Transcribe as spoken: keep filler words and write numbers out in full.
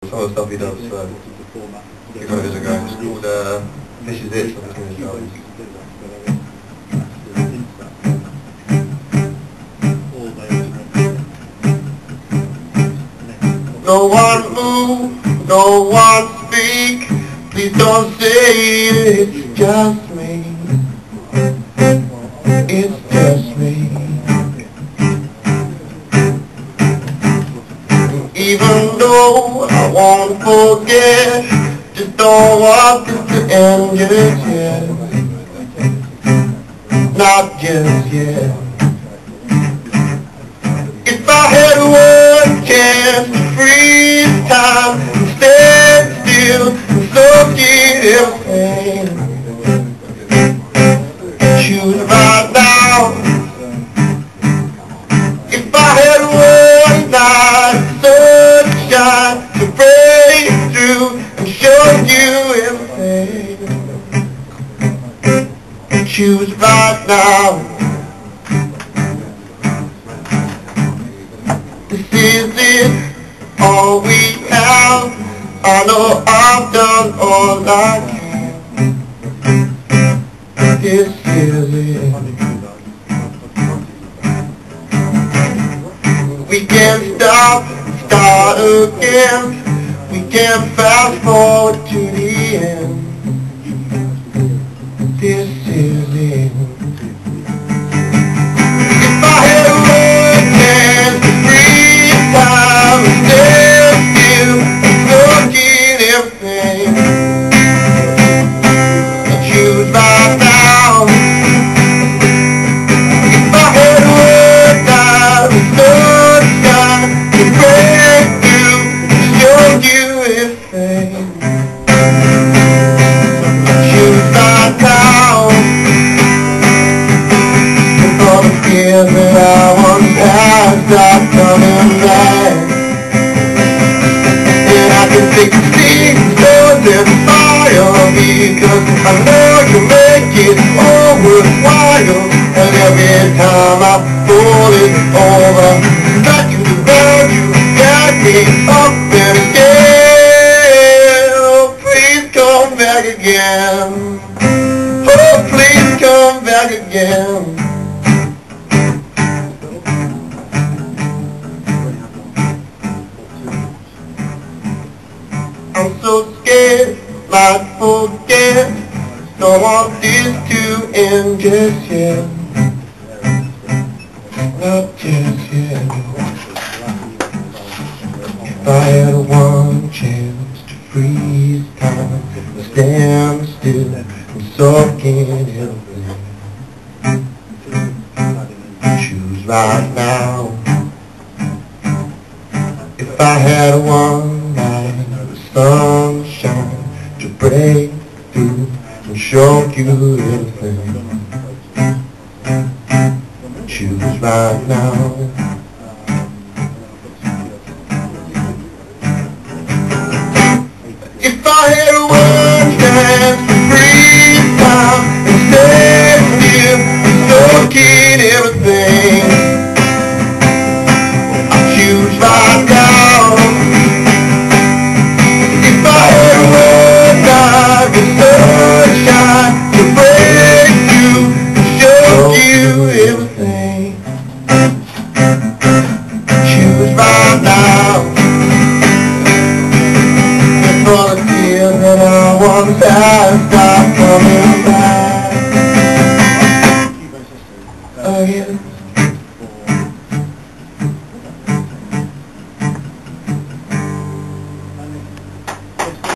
some of the stuff he does, so give it a go. It's called uh, This Is It, something in his album. No one move, no one speak, please don't say it, it's just me, it's just me. Even though I won't forget, just don't want this to end just yet, not just yet. If I had one chance to freeze time and stand still and soak in everything, choose right now. If I had one night of sunshine to break through and show you everything, choose right now. This is it, all we have. I know I've done all I can. This is it. We can't stop, start again. We can't fast forward to the end. This is it. If I had one chance to freeze time and stand still and look in everything, I choose right now. If I had one night of sunshine to break through and show you everything, I choose right now. All the fears that I once had stop coming back, and I can take the seeds, stones and fire, because I know you make it all worthwhile. And every time I pull it over, back to the ground, you got me up and again. Oh, please come back again. Oh, please come back again. I'm so scared, might forget, don't want this to end just yet, not just yet. If I had one chance to freeze time, stand still and soak in everything, choose right now. If I had one night of sunshine to break through and show you everything, choose right now. If I had one chance to freeze time and stand still and soak in everything, I choose right now. If I had one night of sunshine to break through and show you everything, choose right now. And all the tears that I once had stop coming back again.